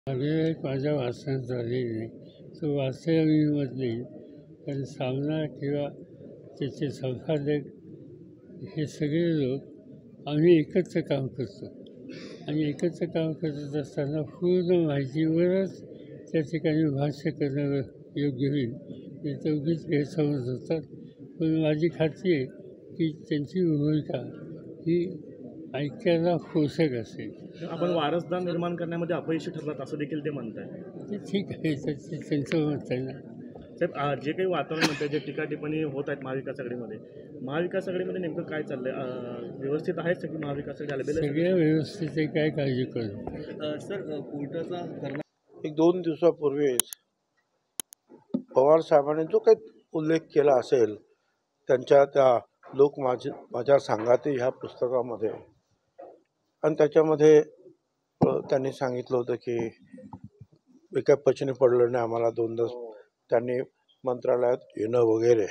एक माझ्या वाचनात झालेली नाही. तो वाचलेला मी म्हणत नाही. कारण सामना किंवा त्याचे संपादक हे सगळे लोक आम्ही एकत्र काम करतो आणि एकत्र काम करत असताना पूर्ण माहितीवरच त्या ठिकाणी भाष्य करणं योग्य होईल. नाही तर उगीच गैरसमज होतात. पण माझी खात्री आहे की त्यांची भूमिका ही ऐकायला पोषक असेल. आपण वारसदार निर्माण करण्यामध्ये अपयशी ठरलात असं देखील ते म्हणताय. ते ठीक आहे, त्यांचं मत आहे ना. साहेब, जे काही वातावरण म्हणतं, जे टीका टिप्पणी होत आहेत महाविकास आघाडीमध्ये, महाविकास आघाडीमध्ये नेमकं काय चाललंय? व्यवस्थित आहे सगळी महाविकास आघाडी? सगळ्या व्यवस्थित आहे, काय काळजी करू. सर, कोर्टाचा एक 2 दिवसापूर्वीच पवार साहेबांनी जो काही उल्लेख केला असेल त्यांच्या त्या लोक माझ्या सांगाते ह्या पुस्तकामध्ये, आणि त्याच्यामध्ये त्यांनी सांगितलं होतं की एका पचनी पडलं नाही आम्हाला 2दा त्यांनी मंत्रालयात येणं वगैरे.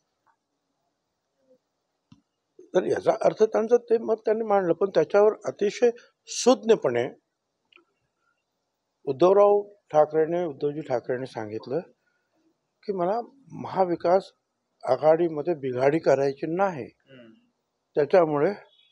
तर याचा अर्थ त्यांचं ते मत त्यांनी मांडलं, पण त्याच्यावर अतिशय सुज्ञपणे उद्धवजी ठाकरेंनी सांगितलं की मला महाविकास आघाडीमध्ये बिघाडी करायची नाही. त्याच्यामुळे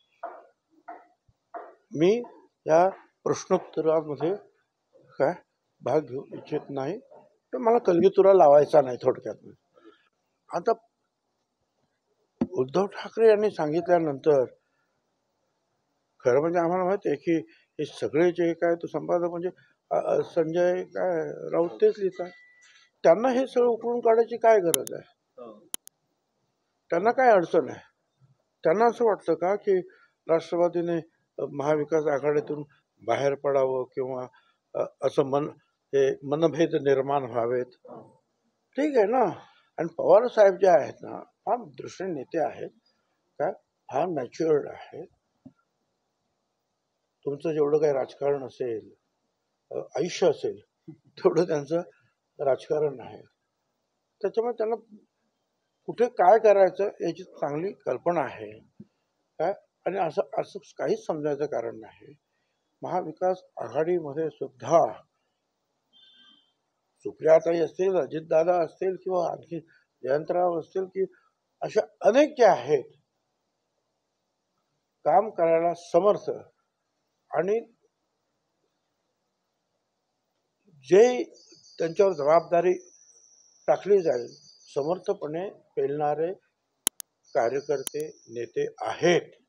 मी या प्रश्नोत्तरामध्ये काय भाग घेऊ इच्छित नाही, तर मला कलगीतुरा लावायचा नाही थोडक्यात. आता उद्धव ठाकरे यांनी सांगितल्यानंतर खरं म्हणजे आम्हाला माहिती आहे की हे सगळे जे काय तो संपादक म्हणजे संजय राऊत तेच लिहितात. त्यांना हे सगळं उकळून काढायची काय गरज आहे? त्यांना काय अडचण आहे? त्यांना असं वाटतं का की राष्ट्रवादीने महाविकास आघाडीतून बाहेर पडावं किंवा असं मनभेद निर्माण व्हावेत? ठीक आहे ना. आणि पवार साहेब जे आहेत ना, फार दृष्टी नेते आहेत, काय फार मॅच्युअर्ड आहेत. तुमचं जेवढं काही राजकारण असेल, आयुष्य असेल, तेवढं त्यांचं राजकारण आहे. त्याच्यामुळे त्यांना कुठे काय करायचं याची चांगली कल्पना आहे काय. आणि असं काहीच समजायचं कारण नाही. महाविकास आघाडीमध्ये सुद्धा सुप्रियाताई असतील, अजितदादा असतील किंवा आणखी जयंतराव असतील की अशा अनेक जे आहेत काम करायला समर्थ, आणि जे त्यांच्यावर जबाबदारी टाकली जाईल समर्थपणे पेलणारे कार्यकर्ते नेते आहेत.